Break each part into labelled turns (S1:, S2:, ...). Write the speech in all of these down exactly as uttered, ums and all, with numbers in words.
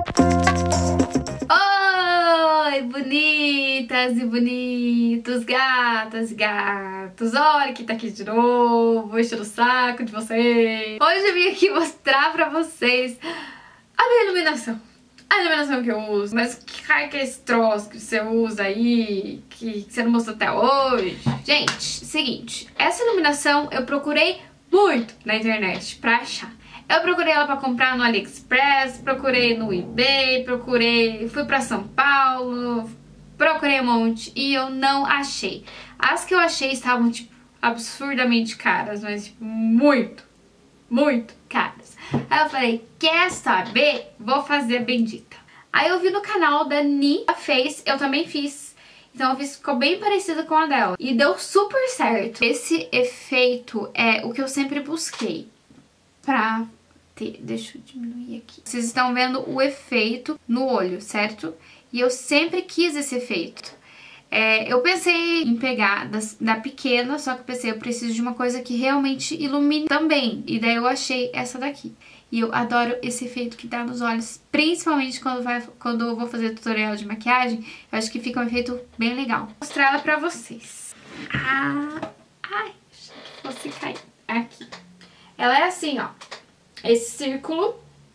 S1: Oi, bonitas e bonitos, gatas e gatos. Olha quem tá aqui de novo, enchendo o saco de vocês. Hoje eu vim aqui mostrar pra vocês a minha iluminação. A iluminação que eu uso. Mas que raio que é esse troço que você usa aí, que você não mostrou até hoje? Gente, seguinte, essa iluminação eu procurei muito na internet pra achar. Eu procurei ela pra comprar no AliExpress, procurei no eBay, procurei, fui pra São Paulo, procurei um monte e eu não achei. As que eu achei estavam, tipo, absurdamente caras, mas, tipo, muito, muito caras. Aí eu falei, quer saber? Vou fazer a bendita. Aí eu vi no canal da Ni, a fez, eu também fiz. Então eu fiz, ficou bem parecida com a dela. E deu super certo. Esse efeito é o que eu sempre busquei pra ter. Deixa eu diminuir aqui. Vocês estão vendo o efeito no olho, certo? E eu sempre quis esse efeito. É, eu pensei em pegar das, da pequena, só que eu pensei, eu preciso de uma coisa que realmente ilumine também. E daí eu achei essa daqui. E eu adoro esse efeito que dá nos olhos, principalmente quando, vai, quando eu vou fazer tutorial de maquiagem. Eu acho que fica um efeito bem legal. Vou mostrar ela pra vocês. Ah, ai, achei que fosse cair. Aqui. Ela é assim, ó. Esse círculo.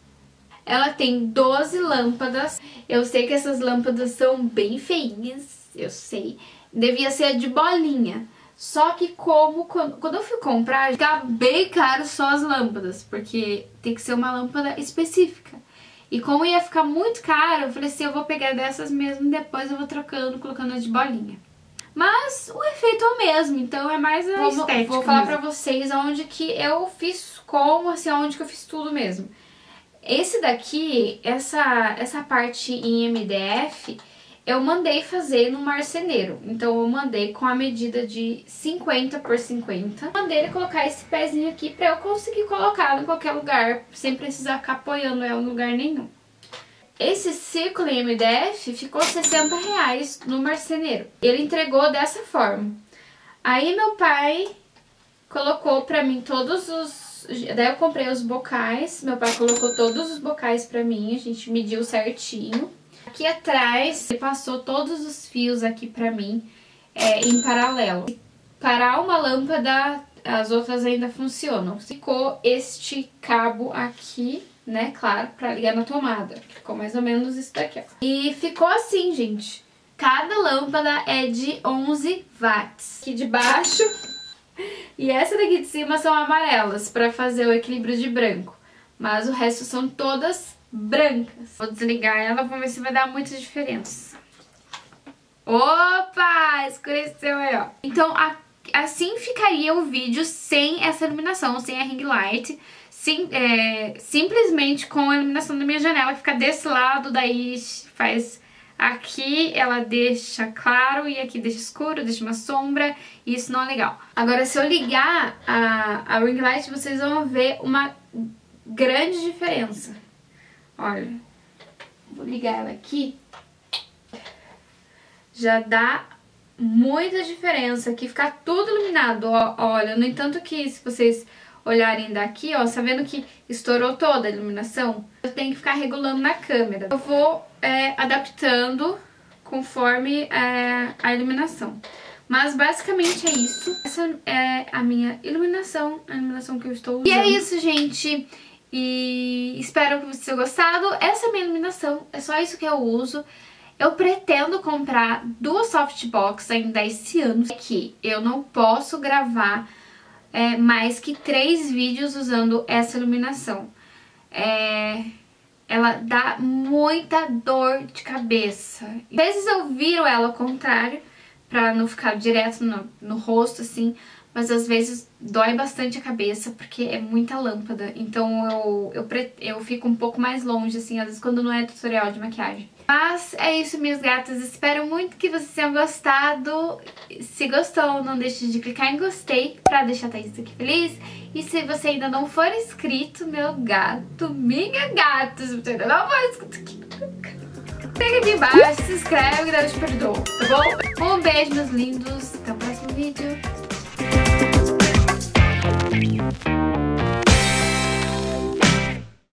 S1: Ela tem doze lâmpadas. Eu sei que essas lâmpadas são bem feinhas. Eu sei. Devia ser de bolinha. Só que como quando, quando eu fui comprar, fica bem caro só as lâmpadas. Porque tem que ser uma lâmpada específica. E como ia ficar muito caro, eu falei assim, eu vou pegar dessas mesmo. Depois eu vou trocando, colocando as de bolinha. Mas o efeito é o mesmo, então é mais a
S2: Vou,
S1: estética.
S2: vou falar
S1: mesmo.
S2: pra vocês onde que eu fiz como, assim, onde que eu fiz tudo mesmo. Esse daqui, essa, essa parte em M D F, eu mandei fazer no marceneiro. Então eu mandei com a medida de cinquenta por cinquenta. Mandei ele colocar esse pezinho aqui pra eu conseguir colocar em qualquer lugar, sem precisar ficar apoiando ela em lugar nenhum. Esse círculo em M D F ficou sessenta reais no marceneiro. Ele entregou dessa forma. Aí meu pai colocou pra mim todos os... Daí eu comprei os bocais. Meu pai colocou todos os bocais pra mim. A gente mediu certinho. Aqui atrás, ele passou todos os fios aqui pra mim é, em paralelo. Parar uma lâmpada, as outras ainda funcionam. Ficou este cabo aqui, né, claro, pra ligar na tomada. Ficou mais ou menos isso daqui, ó. E ficou assim, gente. Cada lâmpada é de onze watts. Aqui de baixo e essa daqui de cima são amarelas, pra fazer o equilíbrio de branco. Mas o resto são todas brancas. Vou desligar ela, vamos ver se vai dar muita diferença. Opa! Escureceu aí, ó. Então, a, assim ficaria o vídeo sem essa iluminação, sem a ring light. Sim, é, simplesmente com a iluminação da minha janela, fica desse lado, daí faz aqui, ela deixa claro e aqui deixa escuro, deixa uma sombra, e isso não é legal. Agora, se eu ligar a, a ring light, vocês vão ver uma grande diferença. Olha, vou ligar ela aqui, já dá muita diferença, aqui fica tudo iluminado, ó, olha, no entanto que se vocês olharem daqui, ó, tá vendo que estourou toda a iluminação? Eu tenho que ficar regulando na câmera. Eu vou é, adaptando conforme é, a iluminação. Mas basicamente é isso. Essa é a minha iluminação, a iluminação que eu estou usando. E é isso, gente. E espero que vocês tenham gostado. Essa é a minha iluminação, é só isso que eu uso. Eu pretendo comprar duas softbox ainda esse ano. Que eu não posso gravar É, mais que três vídeos usando essa iluminação. É, ela dá muita dor de cabeça. Às vezes eu viro ela ao contrário, pra não ficar direto no, no rosto, assim. Mas às vezes dói bastante a cabeça, porque é muita lâmpada. Então eu, eu, eu fico um pouco mais longe, assim, às vezes quando não é tutorial de maquiagem. Mas é isso, minhas gatas. Espero muito que vocês tenham gostado. Se gostou, não deixe de clicar em gostei pra deixar a Thaís aqui feliz. E se você ainda não for inscrito, meu gato, minha gata, se você ainda não for inscrito aqui, pega aqui embaixo, se inscreve que Deus te perdoa, tá bom? Um beijo, meus lindos. Até o próximo vídeo.